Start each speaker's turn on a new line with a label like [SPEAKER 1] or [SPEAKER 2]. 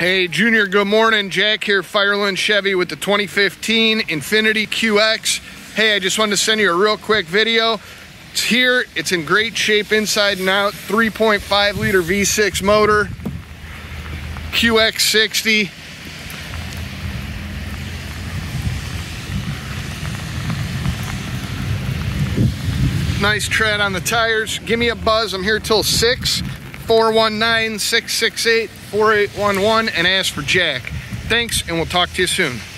[SPEAKER 1] Hey Junior, good morning. Jack here, Fireland Chevy with the 2015 Infiniti QX. Hey, I just wanted to send you a real quick video. It's here, it's in great shape inside and out. 3.5 liter V6 motor, QX60. Nice tread on the tires. Give me a buzz, I'm here till 6. 419-668-4811 and ask for Jack. Thanks, and we'll talk to you soon.